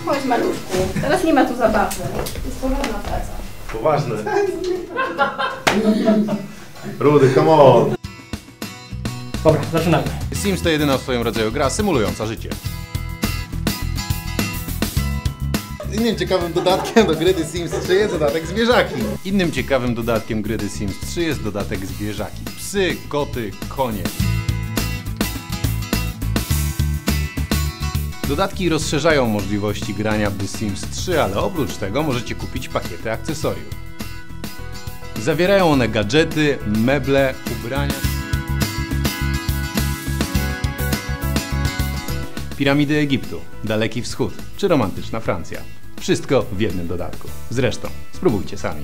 Chodź, maluszku. Teraz nie ma tu zabawy. Jest poważna praca. Poważne. Rudy, come on. Dobra, zaczynamy. Sims to jedyna w swoim rodzaju gra symulująca życie. Innym ciekawym dodatkiem do gry The Sims 3 jest dodatek zwierzaki. Innym ciekawym dodatkiem gry The Sims 3 jest dodatek zwierzaki. Psy, koty, konie. Dodatki rozszerzają możliwości grania w The Sims 3, ale oprócz tego możecie kupić pakiety akcesoriów. Zawierają one gadżety, meble, ubrania, piramidy Egiptu, Daleki Wschód czy romantyczna Francja. Wszystko w jednym dodatku. Zresztą, spróbujcie sami.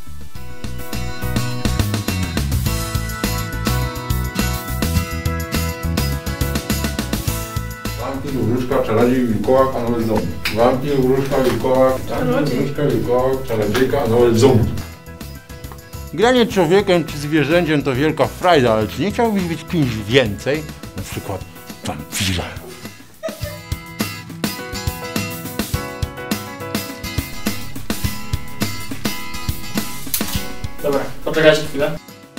Wampir, wróżka, czarodziej, wilkołak, a nawet zombie. Wampir, wróżka, wilkołak, wróżka, wilkołak, czarodziejka, a nawet zombie. Granie człowiekiem czy zwierzęciem to wielka frajda, ale czy nie chciałbyś być kimś więcej? Na przykład wampirem. Dobra, poczekajcie chwilę.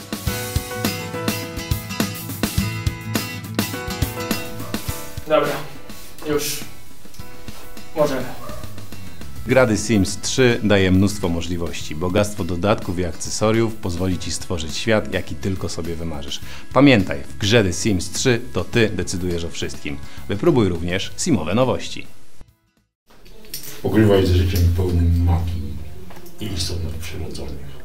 Dobra, już. Możemy. Gra The Sims 3 daje mnóstwo możliwości. Bogactwo dodatków i akcesoriów pozwoli Ci stworzyć świat, jaki tylko sobie wymarzysz. Pamiętaj, w grze The Sims 3 to Ty decydujesz o wszystkim. Wypróbuj również simowe nowości. Pogrywaj z życiem pełnym magii i istot nadprzyrodzonych.